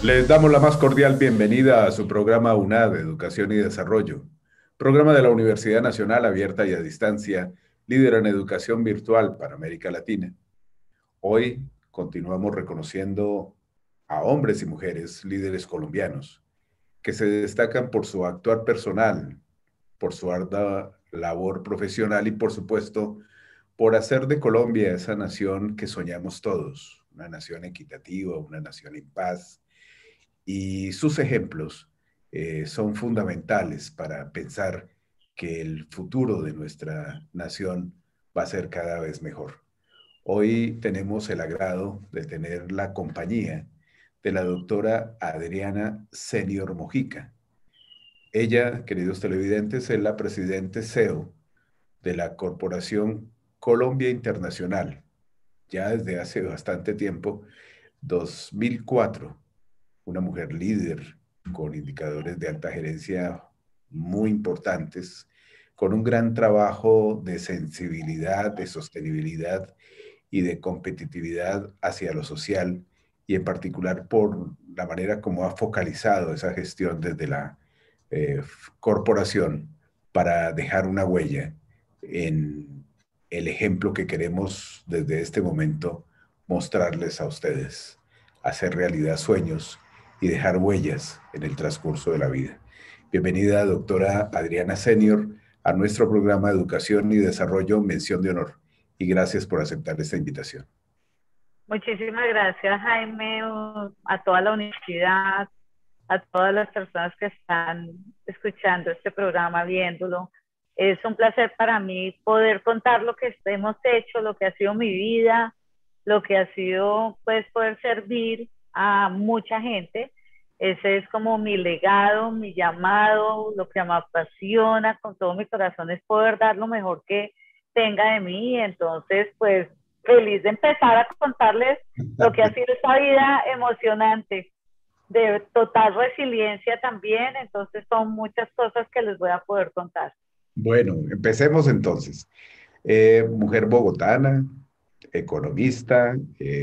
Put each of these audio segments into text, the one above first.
Les damos la más cordial bienvenida a su programa UNAD, Educación y Desarrollo, programa de la Universidad Nacional Abierta y a Distancia, líder en educación virtual para América Latina. Hoy continuamos reconociendo a hombres y mujeres líderes colombianos que se destacan por su actuar personal, por su ardua labor profesional y, por supuesto, por hacer de Colombia esa nación que soñamos todos, una nación equitativa, una nación en paz, y sus ejemplos son fundamentales para pensar que el futuro de nuestra nación va a ser cada vez mejor. Hoy tenemos el agrado de tener la compañía de la doctora Adriana Senior Mojica. Ella, queridos televidentes, es la presidente CEO de la Corporación Colombia Internacional, ya desde hace bastante tiempo, 2004, una mujer líder con indicadores de alta gerencia muy importantes, con un gran trabajo de sensibilidad, de sostenibilidad y de competitividad hacia lo social, y en particular por la manera como ha focalizado esa gestión desde la eh, corporación para dejar una huella en el ejemplo que queremos desde este momento mostrarles a ustedes, hacer realidad sueños y dejar huellas en el transcurso de la vida. Bienvenida, doctora Adriana Senior, a nuestro programa de Educación y Desarrollo Mención de Honor, y gracias por aceptar esta invitación. Muchísimas gracias, Jaime, a toda la universidad, a todas las personas que están escuchando este programa, viéndolo. Es un placer para mí poder contar lo que hemos hecho, lo que ha sido mi vida, lo que ha sido, pues, poder servir a mucha gente. Ese es como mi legado, mi llamado, lo que me apasiona con todo mi corazón es poder dar lo mejor que tenga de mí. Entonces, pues, feliz de empezar a contarles lo que ha sido esta vida emocionante, de total resiliencia también. Entonces, son muchas cosas que les voy a poder contar. Bueno, empecemos entonces. Mujer bogotana, economista,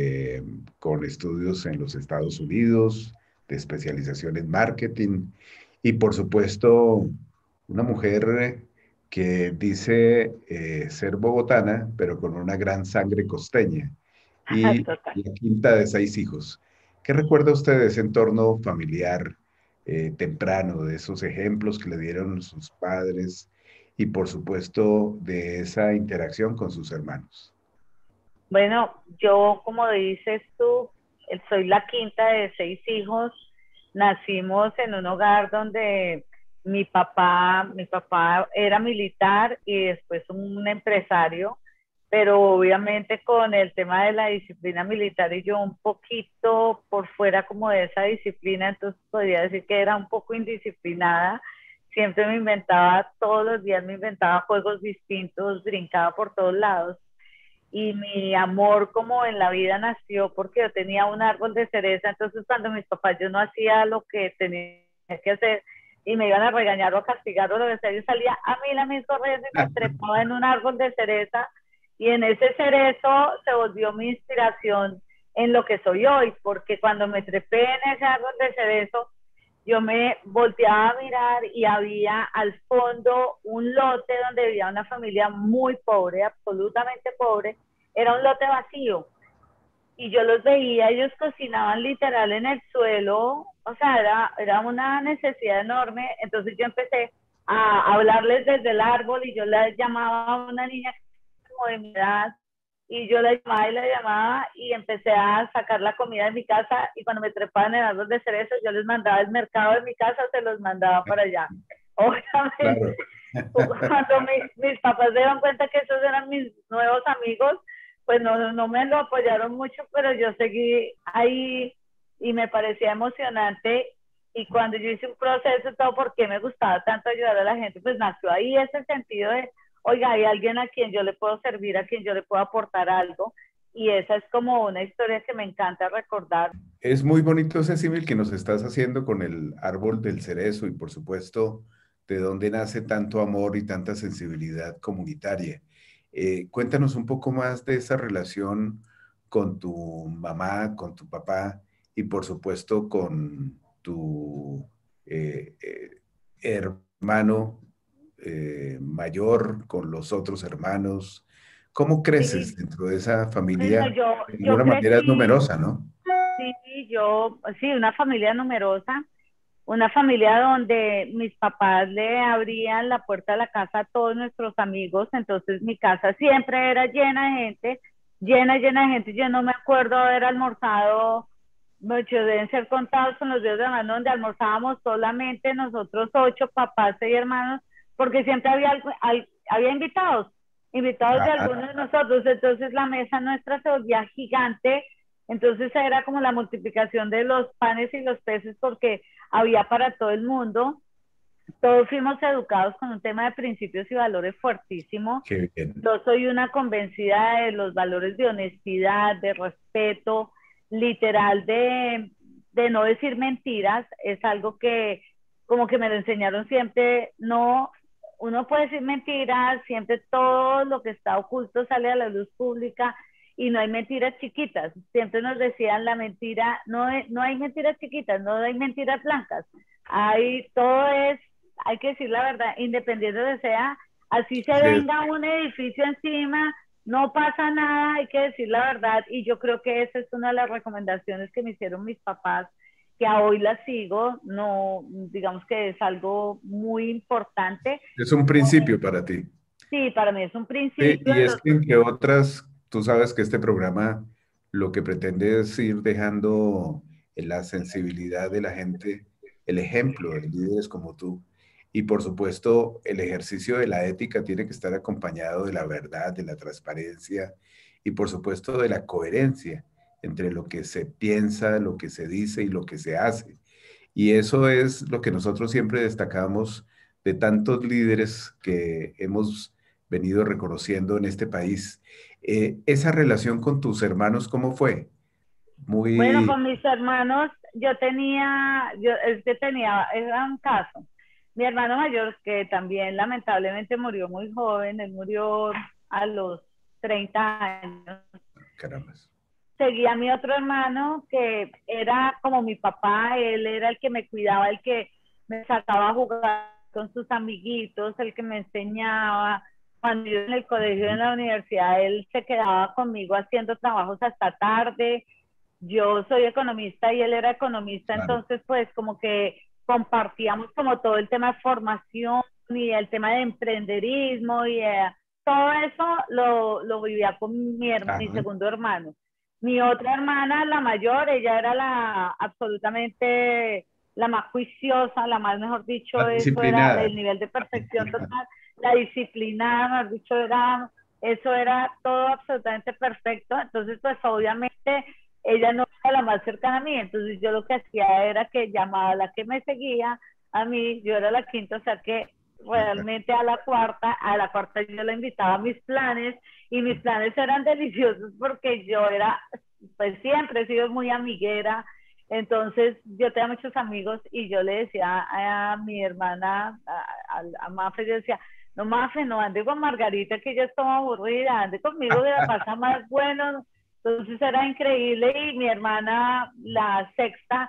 con estudios en los Estados Unidos, de especialización en marketing, y por supuesto una mujer que dice ser bogotana, pero con una gran sangre costeña, y Total. la quinta de 6 hijos. ¿Qué recuerda usted de ese entorno familiar temprano, de esos ejemplos que le dieron sus padres y por supuesto de esa interacción con sus hermanos? Bueno, yo, como dices tú, soy la quinta de 6 hijos. Nacimos en un hogar donde mi papá era militar y después un empresario, pero obviamente con el tema de la disciplina militar y yo un poquito por fuera como de esa disciplina, entonces podría decir que era un poco indisciplinada. Siempre me inventaba, todos los días me inventaba juegos distintos, brincaba por todos lados, y mi amor como en la vida nació porque yo tenía un árbol de cereza. Entonces cuando mis papás, yo no hacía lo que tenía que hacer y me iban a regañar o a castigar o lo que sea, yo salía a mí la misma corriendo y me trepaba en un árbol de cereza, y en ese cerezo se volvió mi inspiración en lo que soy hoy, porque cuando me trepé en ese árbol de cerezo, yo me volteaba a mirar y había al fondo un lote donde vivía una familia muy pobre, absolutamente pobre. Era un lote vacío y yo los veía, ellos cocinaban literal en el suelo. O sea, era una necesidad enorme. Entonces yo empecé a hablarles desde el árbol y yo les llamaba a una niña como de mi edad, y yo la llamaba y empecé a sacar la comida de mi casa, y cuando me trepaban en árboles de cerezo yo les mandaba el mercado de mi casa, se los mandaba para allá. Obviamente, Claro. cuando mis papás se dieron cuenta que esos eran mis nuevos amigos, pues no me lo apoyaron mucho, pero yo seguí ahí y me parecía emocionante. Y cuando yo hice un proceso, todo porque me gustaba tanto ayudar a la gente, pues nació ahí ese sentido de, oiga, hay alguien a quien yo le puedo servir, a quien yo le puedo aportar algo. Y esa es como una historia que me encanta recordar. Es muy bonito ese símil que nos estás haciendo con el árbol del cerezo y por supuesto de dónde nace tanto amor y tanta sensibilidad comunitaria. Cuéntanos un poco más de esa relación con tu mamá, con tu papá, y por supuesto con tu hermano mayor, con los otros hermanos. ¿Cómo creces Sí, dentro de esa bueno, familia? De yo alguna manera es crecí, numerosa, ¿no? sí, sí, una familia numerosa, una familia donde mis papás le abrían la puerta de la casa a todos nuestros amigos, entonces mi casa siempre era llena de gente, llena de gente. Yo no me acuerdo haber almorzado, muchos deben ser contados con los dedos de la mano, donde almorzábamos solamente nosotros ocho, papás y hermanos, porque siempre había invitados, invitados de Ah, algunos de nosotros, entonces la mesa nuestra se volvía gigante, entonces era como la multiplicación de los panes y los peces, porque había para todo el mundo. Todos fuimos educados con un tema de principios y valores fuertísimo. qué bien. Yo soy una convencida de los valores de honestidad, de respeto, literal, de no decir mentiras. Es algo que como que me lo enseñaron siempre. No, uno puede decir mentiras, siempre todo lo que está oculto sale a la luz pública y no hay mentiras chiquitas. Siempre nos decían la mentira, no hay mentiras chiquitas, no hay mentiras blancas. Todo es, hay que decir la verdad, independiente de sea, así se Así es. venga un edificio encima, no pasa nada, hay que decir la verdad. Y yo creo que esa es una de las recomendaciones que me hicieron mis papás, que a hoy las sigo, no, digamos que es algo muy importante. Es un principio para ti. Sí, para mí es un Sí, principio. y es que entre otras, tú sabes que este programa lo que pretende es ir dejando en la sensibilidad de la gente el ejemplo de líderes como tú. Y por supuesto, el ejercicio de la ética tiene que estar acompañado de la verdad, de la transparencia y por supuesto de la coherencia entre lo que se piensa, lo que se dice y lo que se hace. Y eso es lo que nosotros siempre destacamos de tantos líderes que hemos venido reconociendo en este país. Esa relación con tus hermanos, ¿cómo fue? Bueno, Muy, con mis hermanos, era un caso. Mi hermano mayor, que también lamentablemente murió muy joven, él murió a los 30 años. caramba. Seguía a mi otro hermano, que era como mi papá, él era el que me cuidaba, el que me sacaba a jugar con sus amiguitos, el que me enseñaba. Cuando yo en el colegio, en la universidad, él se quedaba conmigo haciendo trabajos hasta tarde. Yo soy economista y él era economista, Claro. entonces pues como que compartíamos como todo el tema de formación y el tema de emprenderismo y todo eso lo vivía con mi Ajá. segundo hermano. Mi otra hermana, la mayor, ella era absolutamente la más juiciosa, la más, mejor dicho, Más eso era disciplinada. el nivel de perfección total, la disciplinada, mejor dicho, eso era todo absolutamente perfecto. Entonces, pues obviamente ella no era la más cercana a mí, entonces yo lo que hacía era que llamaba a la que me seguía, a mí, yo era la quinta, o sea que realmente a la cuarta yo la invitaba a mis planes, y mis planes eran deliciosos porque yo era, pues siempre he sido muy amiguera, entonces yo tenía muchos amigos y yo le decía a mi hermana, a Mafe, yo decía, no Mafe, no ande con Margarita que ella está aburrida, ande conmigo que la pasa más bueno. Entonces era increíble, y mi hermana, la sexta,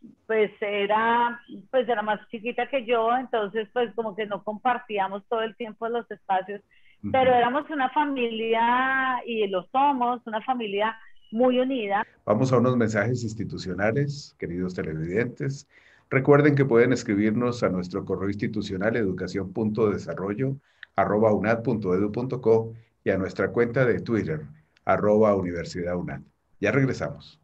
pues era más chiquita que yo, entonces pues como que no compartíamos todo el tiempo los espacios, pero Ujú. éramos una familia, y lo somos, una familia muy unida. Vamos a unos mensajes institucionales, queridos televidentes. Recuerden que pueden escribirnos a nuestro correo institucional educación.desarrollo@unad.edu.co y a nuestra cuenta de Twitter, @Universidad UNAD. Ya regresamos.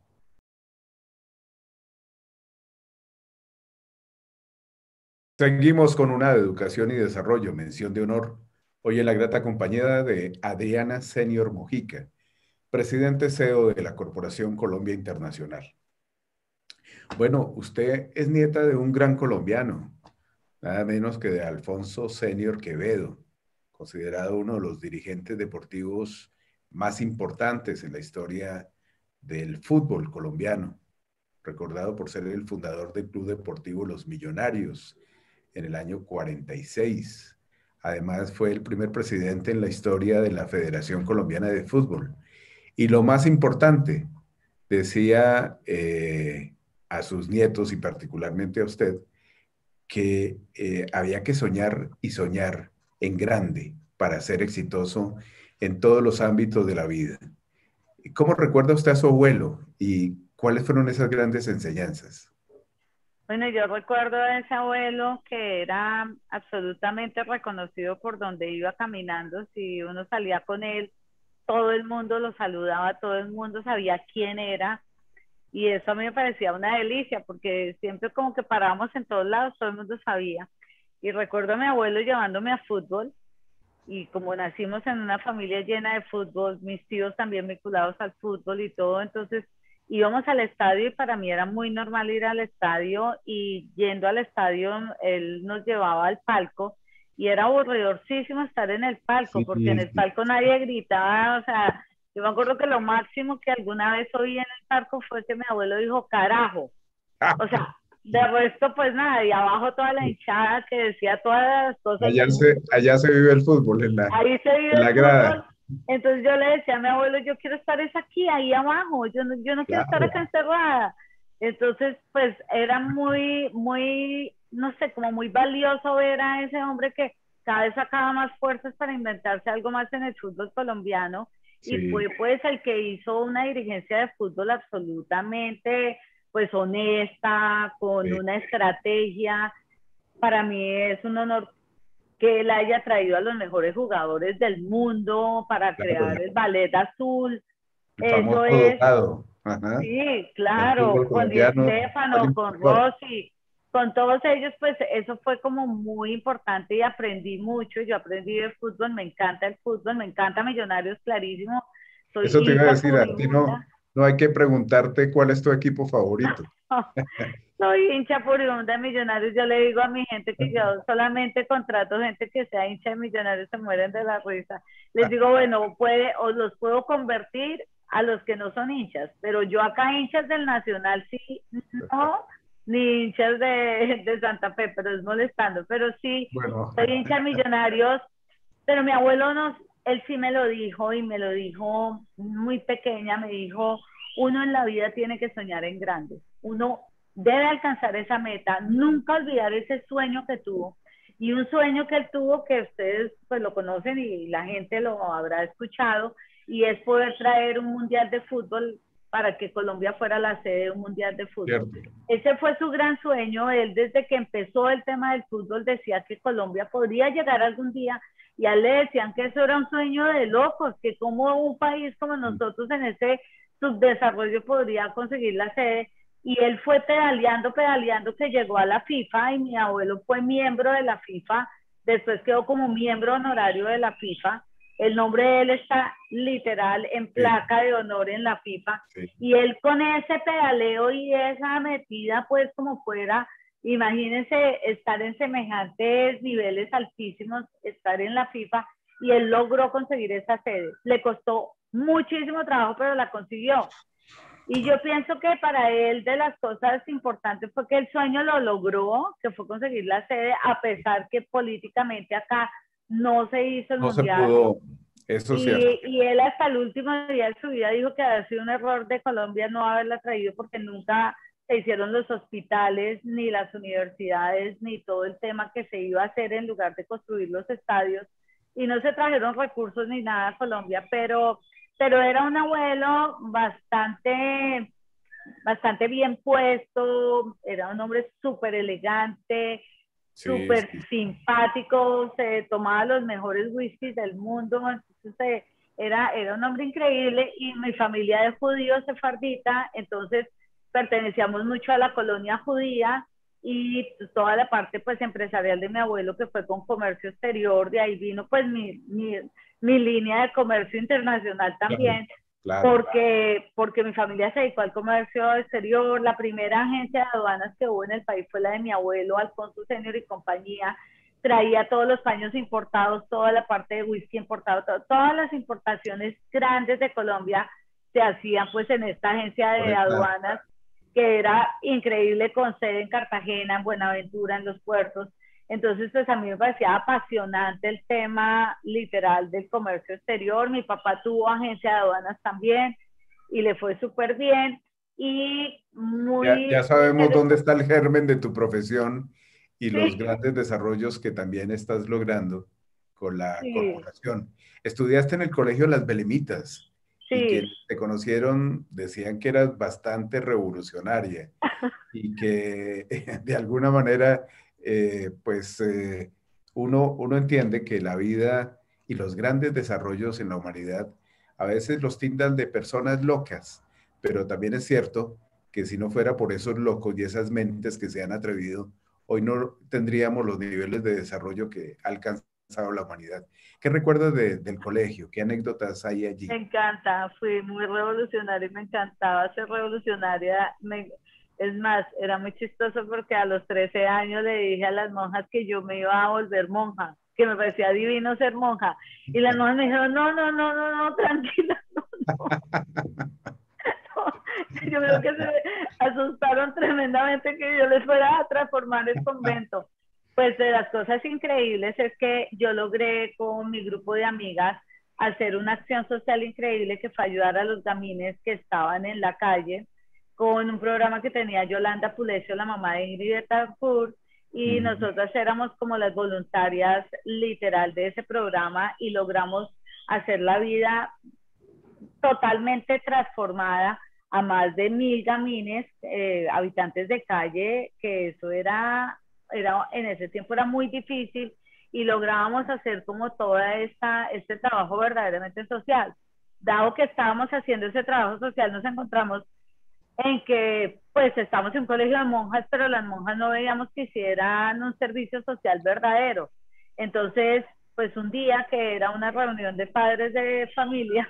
Seguimos con una de educación y desarrollo, mención de honor. Hoy en la grata compañía de Adriana Senior Mojica, presidente CEO de la Corporación Colombia Internacional. Bueno, usted es nieta de un gran colombiano, nada menos que de Alfonso Senior Quevedo, considerado uno de los dirigentes deportivos más importantes en la historia del fútbol colombiano, recordado por ser el fundador del Club Deportivo Los Millonarios en el año 46. Además, fue el primer presidente en la historia de la Federación Colombiana de Fútbol. Y lo más importante, decía a sus nietos y particularmente a usted que había que soñar y soñar en grande para ser exitoso en todos los ámbitos de la vida. ¿Cómo recuerda usted a su abuelo y cuáles fueron esas grandes enseñanzas? Bueno, yo recuerdo a ese abuelo que era absolutamente reconocido por donde iba caminando. Si uno salía con él, todo el mundo lo saludaba, todo el mundo sabía quién era. Y eso a mí me parecía una delicia, porque siempre como que parábamos en todos lados, todo el mundo sabía. Y recuerdo a mi abuelo llevándome a fútbol, y como nacimos en una familia llena de fútbol, mis tíos también vinculados al fútbol y todo, entonces íbamos al estadio y para mí era muy normal ir al estadio, y yendo al estadio él nos llevaba al palco y era aburridorcísimo estar en el palco Sí, porque en el sí. palco nadie gritaba. O sea, yo me acuerdo que lo máximo que alguna vez oí en el palco fue que mi abuelo dijo carajo. O sea, de resto, pues nada, y abajo toda la hinchada que decía todas las cosas del mundo. Allá se vive el fútbol Ahí se vive en el la grada. fútbol. Entonces yo le decía a mi abuelo, yo quiero estar es aquí, ahí abajo, yo no quiero estar acá Claro. encerrada. Entonces, pues era muy, muy, no sé, como muy valioso ver a ese hombre que cada vez sacaba más fuerzas para inventarse algo más en el fútbol colombiano, y Sí, fue pues el que hizo una dirigencia de fútbol absolutamente pues honesta, con sí, una estrategia. Para mí es un honor que él haya traído a los mejores jugadores del mundo para crear claro. el Ballet Azul. El famoso Eso es, dotado. Ajá. sí, En el claro, fútbol con Di colombiano, Stéfano, Tony con Flores. Rossi, con todos ellos, pues eso fue como muy importante y aprendí mucho. Yo aprendí del fútbol, me encanta el fútbol, me encanta Millonarios, clarísimo. Soy Eso te iba a hincha decir, a ti furibunda. no hay que preguntarte cuál es tu equipo favorito. Soy hincha furibunda de Millonarios. Yo le digo a mi gente que yo solamente contrato gente que sea hincha de Millonarios, se mueren de la risa. Les digo, bueno, puede, o los puedo convertir a los que no son hinchas, pero yo acá hinchas del Nacional sí, no, ni hinchas de Santa Fe, pero es molestando, pero sí, Bueno, soy hincha de Millonarios. Pero mi abuelo nos, él sí me lo dijo, y me lo dijo muy pequeña, me dijo, uno en la vida tiene que soñar en grande, uno debe alcanzar esa meta, nunca olvidar ese sueño que tuvo. Y un sueño que él tuvo, que ustedes pues lo conocen y la gente lo habrá escuchado, y es poder traer un mundial de fútbol para que Colombia fuera la sede de un mundial de fútbol. cierto. Ese fue su gran sueño. Él desde que empezó el tema del fútbol decía que Colombia podría llegar algún día, y a él le decían que eso era un sueño de locos, que como un país como nosotros en ese subdesarrollo podría conseguir la sede. Y él fue pedaleando, pedaleando, que llegó a la FIFA, y mi abuelo fue miembro de la FIFA, después quedó como miembro honorario de la FIFA. El nombre de él está literal en Sí, placa de honor en la FIFA, sí, y él con ese pedaleo y esa metida, pues como fuera, imagínense estar en semejantes niveles altísimos, estar en la FIFA, y él logró conseguir esa sede. Le costó muchísimo trabajo, pero la consiguió. Y yo pienso que para él de las cosas importantes fue que el sueño lo logró, que fue conseguir la sede, a pesar que políticamente acá no se hizo el no se mundial. pudo, eso es cierto. Y él hasta el último día de su vida dijo que había sido un error de Colombia no haberla traído, porque nunca se hicieron los hospitales, ni las universidades, ni todo el tema que se iba a hacer en lugar de construir los estadios, y no se trajeron recursos ni nada a Colombia, pero era un abuelo bastante, bastante bien puesto, era un hombre súper elegante, Sí, súper sí, simpático, se tomaba los mejores whiskies del mundo. Entonces era un hombre increíble, y mi familia de judíos sefardita, entonces pertenecíamos mucho a la colonia judía, y toda la parte pues empresarial de mi abuelo, que fue con comercio exterior, de ahí vino pues mi línea de comercio internacional claro, también, claro. porque mi familia se dedicó al comercio exterior. La primera agencia de aduanas que hubo en el país fue la de mi abuelo, Alfonso Senior y compañía. Traía todos los paños importados, toda la parte de whisky importado, todas las importaciones grandes de Colombia se hacían pues en esta agencia Por de esta, aduanas, que era increíble, con sede en Cartagena, en Buenaventura, en los puertos. Entonces, pues a mí me parecía apasionante el tema literal del comercio exterior. Mi papá tuvo agencia de aduanas también, y le fue súper bien y Ya muy sabemos dónde interesante. está el germen de tu profesión y los Sí, grandes desarrollos que también estás logrando con la sí, corporación. Estudiaste en el colegio Las Belemitas y sí. quienes te conocieron decían que eras bastante revolucionaria y que de alguna manera, pues uno entiende que la vida y los grandes desarrollos en la humanidad a veces los tildan de personas locas, pero también es cierto que si no fuera por esos locos y esas mentes que se han atrevido, hoy no tendríamos los niveles de desarrollo que ha alcanzado la humanidad. ¿Qué recuerdas del colegio? ¿Qué anécdotas hay Me allí? encanta, fui muy revolucionaria y me encantaba ser revolucionaria. Es más, era muy chistoso porque a los 13 años le dije a las monjas que yo me iba a volver monja, que me parecía divino ser monja. Y las monjas me dijeron, no, no, no, no, no, tranquila, no, no. Yo creo que se asustaron tremendamente que yo les fuera a transformar el convento. Pues de las cosas increíbles es que yo logré con mi grupo de amigas hacer una acción social increíble que fue ayudar a los gamines que estaban en la calle con un programa que tenía Yolanda Pulecio, la mamá de Ingrid Betancourt, y Ujú. nosotras éramos como las voluntarias literal de ese programa y logramos hacer la vida totalmente transformada a más de 1000 gamines, habitantes de calle, que eso en ese tiempo era muy difícil y lográbamos hacer como este trabajo verdaderamente social. Dado que estábamos haciendo ese trabajo social, nos encontramos en que pues estamos en un colegio de monjas, pero las monjas no veíamos que hicieran un servicio social verdadero. Entonces, pues un día que era una reunión de padres de familia,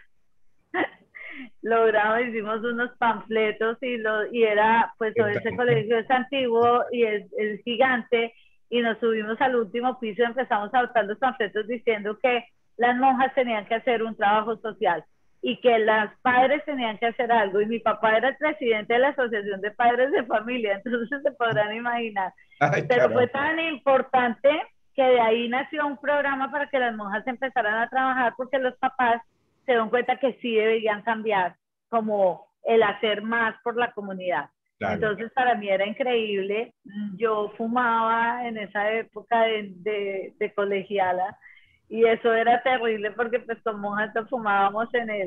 logramos, hicimos unos panfletos y era, pues ese Cuéntame. colegio es antiguo y es gigante y nos subimos al último piso y empezamos a botar los panfletos diciendo que las monjas tenían que hacer un trabajo social y que los padres tenían que hacer algo y mi papá era el presidente de la Asociación de Padres de Familia, entonces se podrán imaginar, Ay, pero fue caramba. tan importante que de ahí nació un programa para que las monjas empezaran a trabajar porque los papás se dan cuenta que sí deberían cambiar como el hacer más por la comunidad. Claro. Entonces para mí era increíble. Yo fumaba en esa época de colegiala y eso era terrible porque pues con monjas fumábamos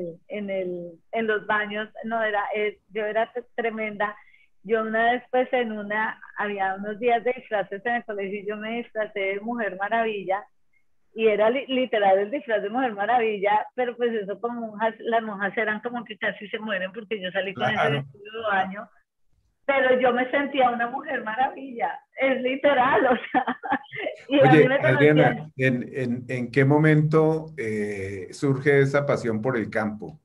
en los baños. No, yo era tremenda. Yo una vez pues había unos días de disfraces en el colegio y yo me disfracé de Mujer Maravilla y era literal el disfraz de Mujer Maravilla, pero pues eso con monjas, las monjas eran como que casi se mueren porque yo salí con ese Claro. vestido de baño, pero yo me sentía una Mujer Maravilla, es literal, o sea, y a mí Oye, me Adriana, conocían. ¿en qué momento surge esa pasión por el campo,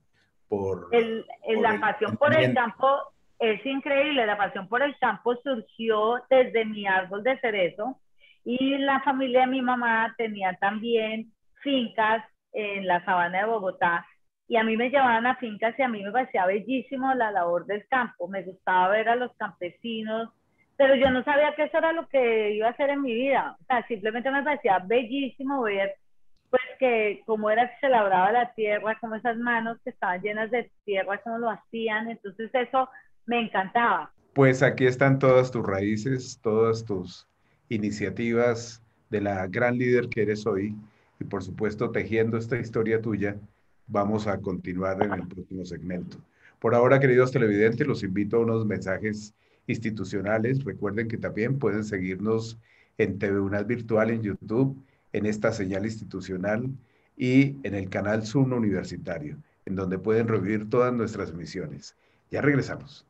por La el pasión por el emprendimiento? campo es increíble, la pasión por el campo surgió desde mi árbol de cerezo y la familia de mi mamá tenía también fincas en la sabana de Bogotá y a mí me llevaban a fincas y a mí me parecía bellísimo la labor del campo, me gustaba ver a los campesinos, pero yo no sabía que eso era lo que iba a hacer en mi vida, o sea, simplemente me parecía bellísimo ver pues que cómo era que se labraba la tierra, como esas manos que estaban llenas de tierra, cómo lo hacían, entonces eso me encantaba. Pues aquí están todas tus raíces, todas tus iniciativas de la gran líder que eres hoy y por supuesto tejiendo esta historia tuya, vamos a continuar en el próximo segmento. Por ahora, queridos televidentes, los invito a unos mensajes institucionales. Recuerden que también pueden seguirnos en TV UNAD Virtual en YouTube, en esta señal institucional y en el canal Zoom Universitario, en donde pueden revivir todas nuestras misiones. Ya regresamos.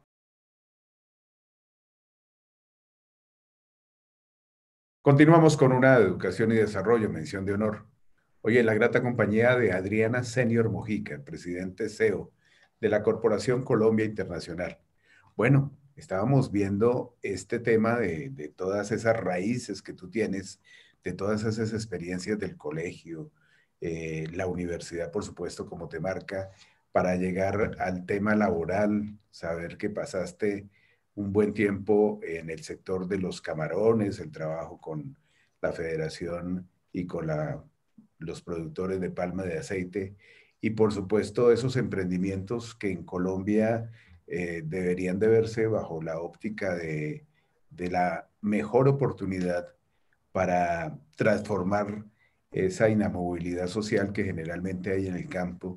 Continuamos con una de educación y desarrollo, mención de honor. Hoy en la grata compañía de Adriana Senior Mojica, presidente CEO de la Corporación Colombia Internacional. Bueno, estábamos viendo este tema de todas esas raíces que tú tienes, de todas esas experiencias del colegio, la universidad, por supuesto, como te marca, para llegar al tema laboral, saber que pasaste un buen tiempo en el sector de los camarones, el trabajo con la federación y con los productores de palma de aceite y por supuesto esos emprendimientos que en Colombia deberían de verse bajo la óptica de la mejor oportunidad para transformar esa inamovilidad social que generalmente hay en el campo,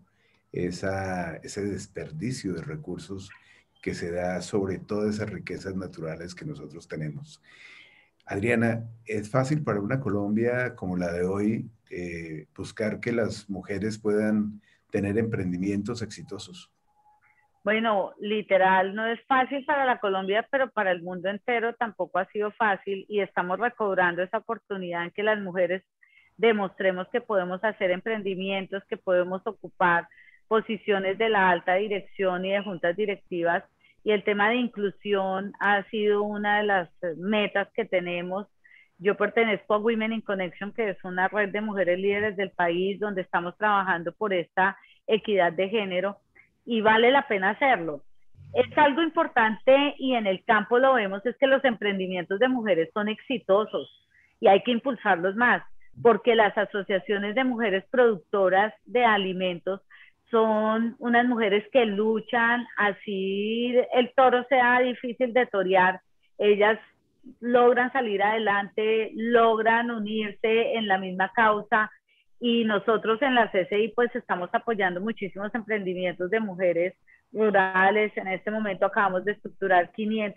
ese desperdicio de recursos que se da sobre todas esas riquezas naturales que nosotros tenemos. Adriana, ¿es fácil para una Colombia como la de hoy buscar que las mujeres puedan tener emprendimientos exitosos? Bueno, literal, no es fácil para la Colombia, pero para el mundo entero tampoco ha sido fácil y estamos recobrando esa oportunidad en que las mujeres demostremos que podemos hacer emprendimientos, que podemos ocupar posiciones de la alta dirección y de juntas directivas. Y el tema de inclusión ha sido una de las metas que tenemos. Yo pertenezco a Women in Connection, que es una red de mujeres líderes del país donde estamos trabajando por esta equidad de género y vale la pena hacerlo. Es algo importante y en el campo lo vemos, es que los emprendimientos de mujeres son exitosos y hay que impulsarlos más, porque las asociaciones de mujeres productoras de alimentos son unas mujeres que luchan, así el toro sea difícil de torear, ellas logran salir adelante, logran unirse en la misma causa y nosotros en la CCI pues estamos apoyando muchísimos emprendimientos de mujeres rurales. En este momento acabamos de estructurar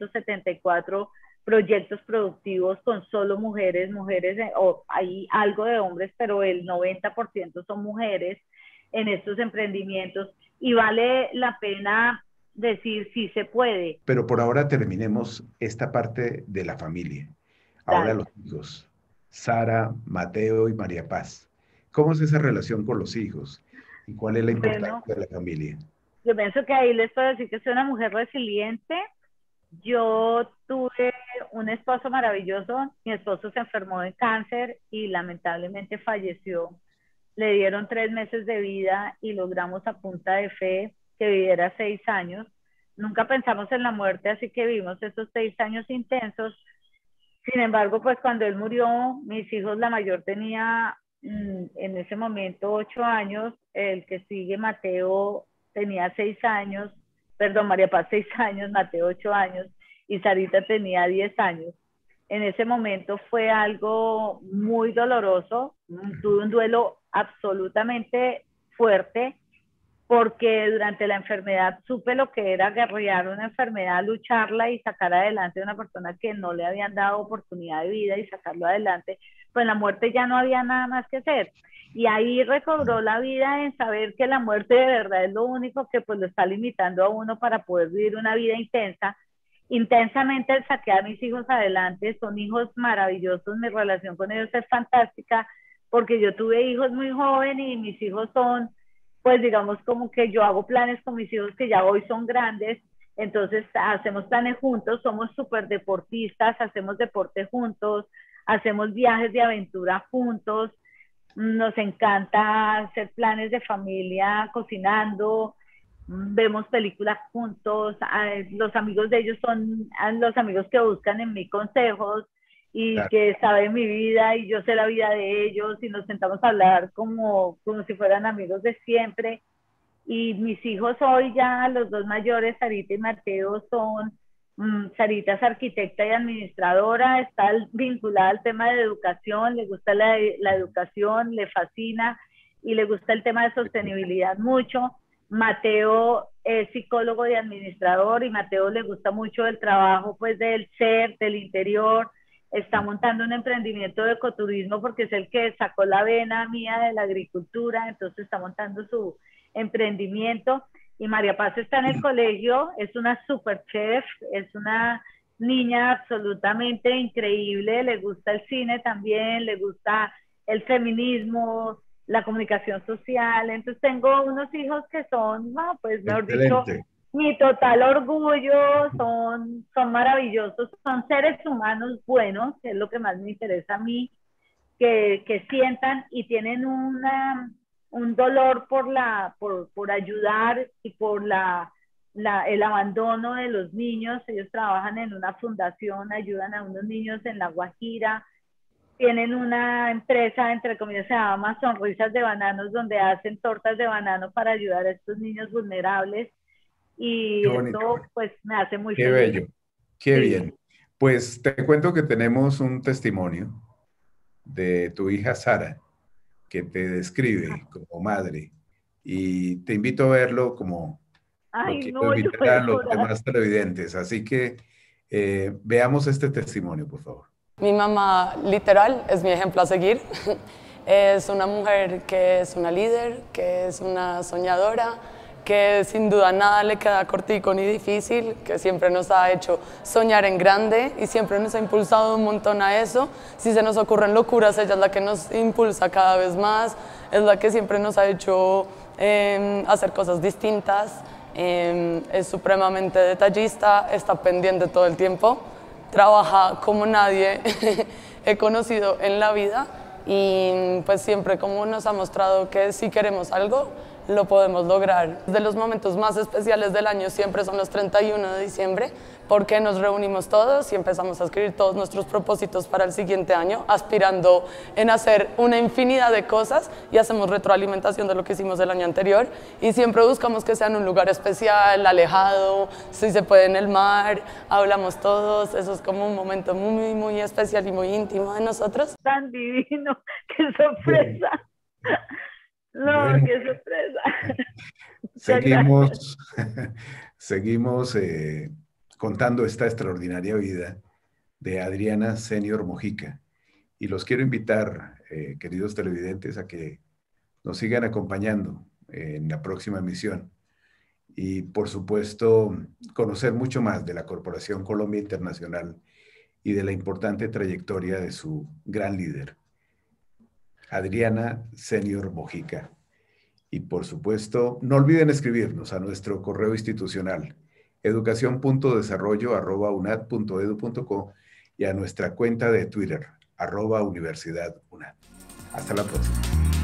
574 proyectos productivos con solo mujeres, o hay algo de hombres, pero el 90% son mujeres en estos emprendimientos y vale la pena decir si se puede. Pero por ahora terminemos esta parte de la familia. Ahora Dale. los hijos. Sara, Mateo y María Paz. ¿Cómo es esa relación con los hijos? ¿Y cuál es la Bueno, importancia de la familia? yo pienso que ahí les puedo decir que soy una mujer resiliente. Yo tuve un esposo maravilloso, mi esposo se enfermó de cáncer y lamentablemente falleció. Le dieron 3 meses de vida y logramos a punta de fe que viviera 6 años. Nunca pensamos en la muerte, así que vivimos esos 6 años intensos. Sin embargo, pues cuando él murió, mis hijos, la mayor tenía en ese momento 8 años, el que sigue, Mateo, tenía 6 años, perdón, María Paz 6 años, Mateo 8 años y Sarita tenía 10 años. En ese momento fue algo muy doloroso, tuve un duelo absolutamente fuerte porque durante la enfermedad supe lo que era guerrear una enfermedad, lucharla y sacar adelante a una persona que no le habían dado oportunidad de vida y sacarlo adelante, pues en la muerte ya no había nada más que hacer. Y ahí recobró la vida en saber que la muerte de verdad es lo único que pues lo está limitando a uno para poder vivir una vida intensa. Intensamente saqué a mis hijos adelante, son hijos maravillosos, mi relación con ellos es fantástica, porque yo tuve hijos muy jóvenes y mis hijos son pues digamos como que yo hago planes con mis hijos que ya hoy son grandes, entonces hacemos planes juntos, somos súper deportistas, hacemos deporte juntos, hacemos viajes de aventura juntos, nos encanta hacer planes de familia cocinando, vemos películas juntos, los amigos de ellos son los amigos que buscan en mí consejos y Claro. que saben mi vida y yo sé la vida de ellos y nos sentamos a hablar como si fueran amigos de siempre. Y mis hijos hoy ya, los dos mayores, Sarita y Mateo, son, Sarita es arquitecta y administradora, está vinculada al tema de educación, le gusta la educación, le fascina y le gusta el tema de sostenibilidad mucho. Mateo es psicólogo y administrador y Mateo le gusta mucho el trabajo pues del ser, del interior, está montando un emprendimiento de ecoturismo porque es el que sacó la vena mía de la agricultura, entonces está montando su emprendimiento. Y María Paz está en el colegio, es una super chef, es una niña absolutamente increíble, le gusta el cine también, le gusta el feminismo, la comunicación social. Entonces tengo unos hijos que son, no, pues mejor dicho, Excelente. mi total orgullo, son maravillosos, son seres humanos buenos, que es lo que más me interesa a mí, que sientan y tienen un dolor por ayudar y por el abandono de los niños. Ellos trabajan en una fundación, ayudan a unos niños en La Guajira tienen una empresa, entre comillas, se llama Sonrisas de Bananos, donde hacen tortas de banano para ayudar a estos niños vulnerables Qué y bonito, esto pues me hace muy qué feliz. bello, qué Sí. bien. Pues te cuento que tenemos un testimonio de tu hija Sara, que te describe como madre, y te invito a verlo como lo Ay, quiero no, yo voy invitar a a los llorar. demás televidentes. Así que veamos este testimonio, por favor. Mi mamá literal es mi ejemplo a seguir. Es una mujer que es una líder, que es una soñadora, que sin duda nada le queda cortico ni difícil, que siempre nos ha hecho soñar en grande y siempre nos ha impulsado un montón a eso. Si se nos ocurren locuras, ella es la que nos impulsa cada vez más, es la que siempre nos ha hecho hacer cosas distintas, es supremamente detallista, está pendiente todo el tiempo, trabaja como nadie he conocido en la vida y pues siempre como nos ha mostrado que si queremos algo lo podemos lograr. De los momentos más especiales del año siempre son los 31 de diciembre porque nos reunimos todos y empezamos a escribir todos nuestros propósitos para el siguiente año, aspirando en hacer una infinidad de cosas y hacemos retroalimentación de lo que hicimos el año anterior y siempre buscamos que sea en un lugar especial, alejado, si se puede en el mar, hablamos todos, eso es como un momento muy, muy especial y muy íntimo de nosotros. Tan divino, qué sorpresa. No, Bueno, qué sorpresa. Muchas gracias. seguimos, seguimos contando esta extraordinaria vida de Adriana Senior Mojica. Y los quiero invitar, queridos televidentes, a que nos sigan acompañando en la próxima emisión. Y, por supuesto, conocer mucho más de la Corporación Colombia Internacional y de la importante trayectoria de su gran líder, Adriana Senior Mojica. Y, por supuesto, no olviden escribirnos a nuestro correo institucional educacion.desarrollo@unad.edu.co y a nuestra cuenta de Twitter @universidadunad. Hasta la próxima.